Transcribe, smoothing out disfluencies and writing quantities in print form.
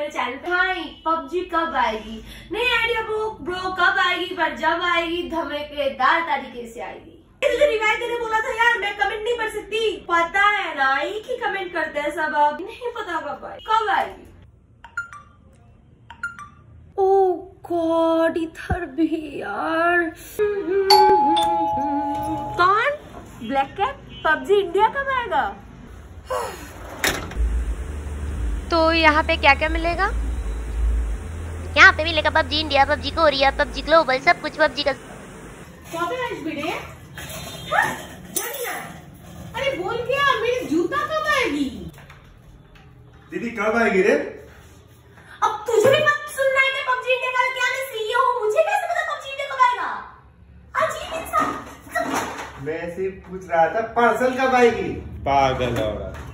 मेरे चैनल पे। हाँ, पबजी कब आएगी, नई आइडिया ब्रो कब आएगी, पर जब आएगी धमाकेदार तरीके से आएगी। रिवाइज ने बोला था यार मैं कमेंट नहीं पढ़ सकती, पता है ना, एक ही कमेंट करते हैं सब, अब नहीं पता कब आएगी। ओह गॉड, इधर भी यार। कौन? ब्लैक कैट पबजी इंडिया कब आएगा? तो यहाँ पे क्या क्या मिलेगा? यहाँ पे मिलेगा PUBG India, PUBG Korea, PUBG global, सब कुछ पबजी का। अरे बोल क्या, मेरी जूता कब आएगी? दीदी कब आएगी रे? अब तुझे भी मत सुनना है कि पबजी इंडिया का क्या, मैं सीईओ हूँ, मुझे कैसे पता पबजी इंडिया कब आएगा? अजीब इंसान। मैं ऐसे पूछ रहा था पार्सल कब आएगी। पागल औरत।